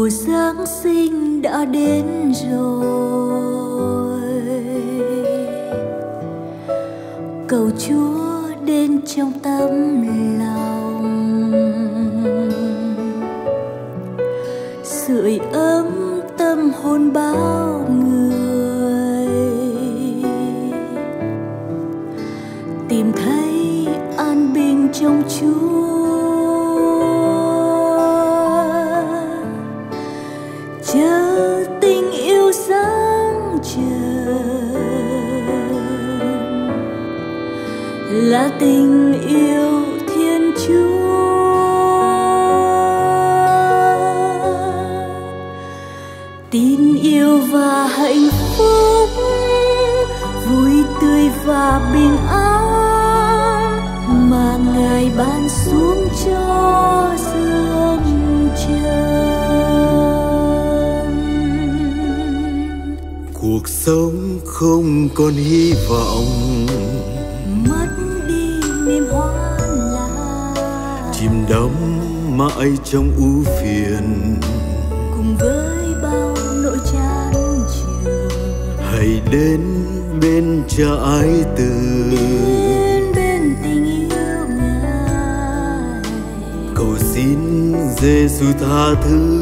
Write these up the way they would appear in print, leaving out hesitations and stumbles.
mùa Giáng sinh đã đến rồi, cầu Chúa đến trong tâm lòng, sưởi ấm tâm hồn bao người, tìm thấy an bình trong Chúa. Chờ tình yêu sáng trần là tình yêu Thiên Chúa, tin yêu và hạnh phúc, vui tươi và bình an mà Ngài ban xuống cho dương trần. Cuộc sống không còn hy vọng, mất đi niềm hoan lạc, chìm đắm mãi trong ưu phiền. cùng với bao nỗi chán trường, hãy đến bên Cha ái từ, đến bên tình yêu Ngài, cầu xin Giêsu tha thứ.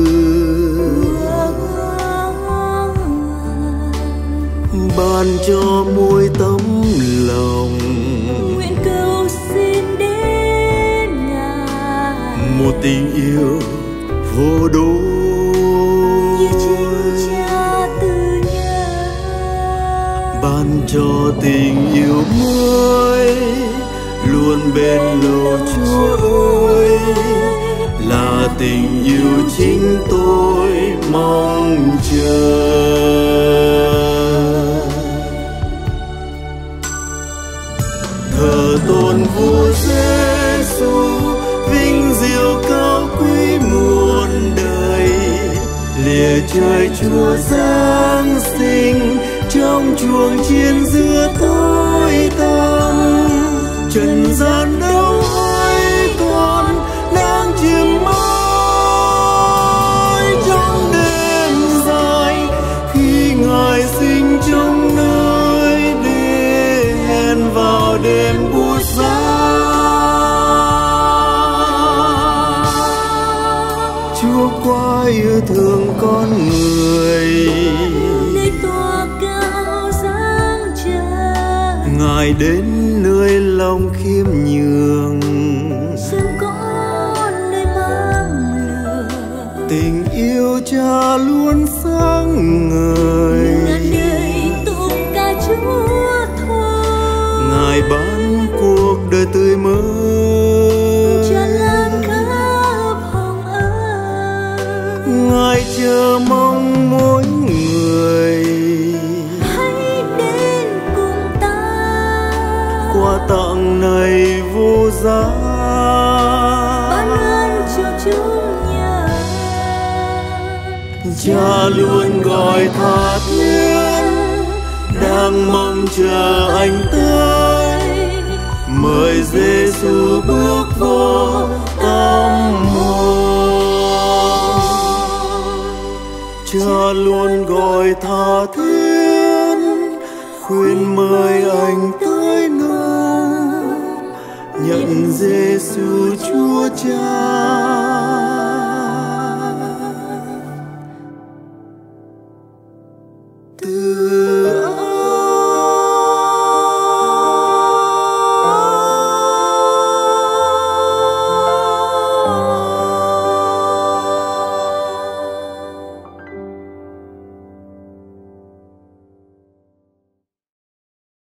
Ban cho muối tấm lòng, nguyện cầu xin đến Ngài, một tình yêu vô đối, như chính Cha từ nhà. ban cho tình yêu mới luôn bên lâu Chúa ơi, là tình yêu chính tôi mong chờ. Thờ tôn vua Giêsu, vinh diệu cao quý muôn đời, lìa trời Chúa Giáng sinh trong chuồng chiên giữa tối tăm. Trần gian đâu ai còn đang chìm mãi trong đêm dài, khi Ngài sinh trong nơi để hẹn vào đêm buốt giá. Chúa quá yêu thương con người, Nơi tòa cao giáng trần, Ngài đến nơi lòng khiêm nhường, xin có nơi mang lửa, tình yêu Cha luôn sáng ngời. ngàn đời tụng ca Chúa thôi, Ngài ban cuộc đời tươi mới, tràn lan khắp hồng ân. Ngài chờ mong mỗi người Hãy đến cùng ta, quà tặng này vô giá, ban ơn cho chúng nhà. Cha luôn gọi tha thiết, đang mong chờ anh tới, mời Giêsu bước vô tâm hồn. Cha luôn gọi tha thiết, khuyên mời anh tới nơi, nhận Giêsu Chúa Cha